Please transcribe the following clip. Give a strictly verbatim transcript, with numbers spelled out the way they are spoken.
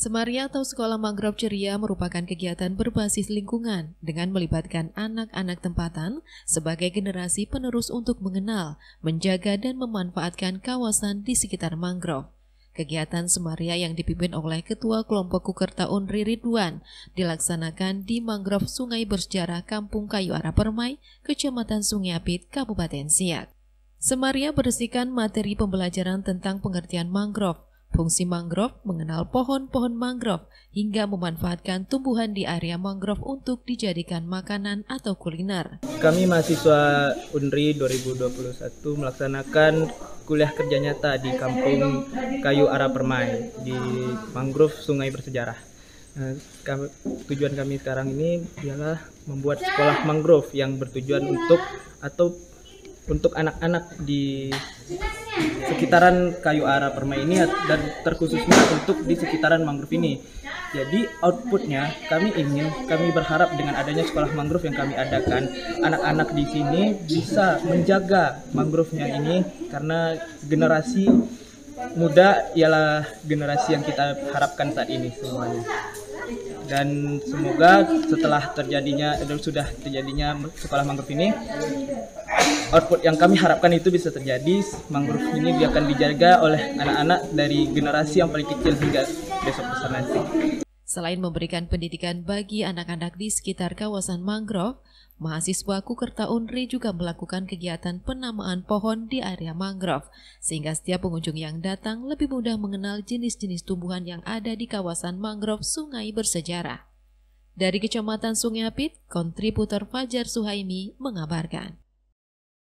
Semaria atau Sekolah Mangrove Ceria merupakan kegiatan berbasis lingkungan dengan melibatkan anak-anak tempatan sebagai generasi penerus untuk mengenal, menjaga, dan memanfaatkan kawasan di sekitar mangrove. Kegiatan Semaria yang dipimpin oleh Ketua Kelompok Kukerta Unri Ridwan dilaksanakan di mangrove Sungai Bersejarah Kampung Kayu Ara Permai, Kecamatan Sungai Apit, Kabupaten Siak. Semaria berisikan materi pembelajaran tentang pengertian mangrove, fungsi mangrove, mengenal pohon-pohon mangrove, hingga memanfaatkan tumbuhan di area mangrove untuk dijadikan makanan atau kuliner. Kami mahasiswa Unri dua ribu dua puluh satu melaksanakan kuliah kerja nyata di Kampung Kayu Ara Permai di mangrove Sungai Bersejarah. Nah, kami, tujuan kami sekarang ini ialah membuat sekolah mangrove yang bertujuan untuk atau untuk anak-anak di sekitaran Kayu Ara Permai ini dan terkhususnya untuk di sekitaran mangrove ini. Jadi outputnya kami ingin, kami berharap dengan adanya sekolah mangrove yang kami adakan, anak-anak di sini bisa menjaga mangrove-nya ini karena generasi muda ialah generasi yang kita harapkan saat ini semuanya. Dan semoga setelah terjadinya dan sudah terjadinya sekolah mangrove ini, output yang kami harapkan itu bisa terjadi. Mangrove ini akan dijaga oleh anak-anak dari generasi yang paling kecil hingga besok besar nanti. Selain memberikan pendidikan bagi anak-anak di sekitar kawasan mangrove, mahasiswa Kukerta Unri juga melakukan kegiatan penamaan pohon di area mangrove, sehingga setiap pengunjung yang datang lebih mudah mengenal jenis-jenis tumbuhan yang ada di kawasan mangrove Sungai Bersejarah. Dari Kecamatan Sungai Apit, kontributor Fajar Suhaimi mengabarkan.